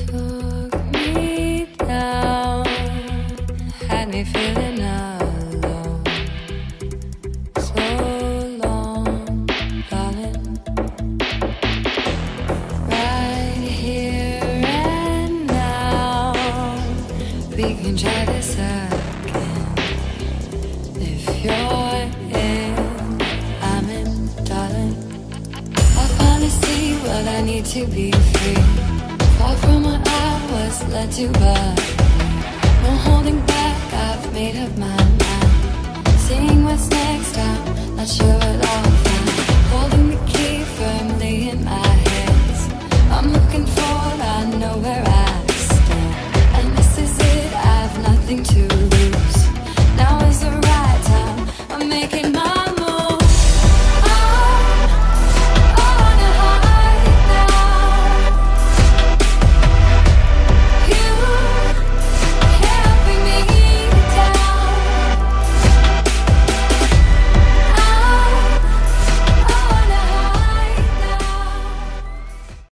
took me down, had me feeling alone. So long, darling. Right here and now, we can try this again. If you're in, I'm in, darling. I finally see what I need to be free. Far from what I was led to, but no holding back, I've made up my mind. Seeing what's next, I'm not sure what I'll find. Holding the key firmly in my